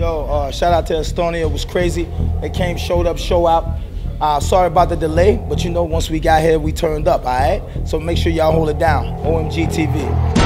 Yo, shout out to Estonia. It was crazy. They came, showed up, show out. Sorry about the delay, but you know, once we got here, we turned up, all right? So make sure y'all hold it down. OMGtv.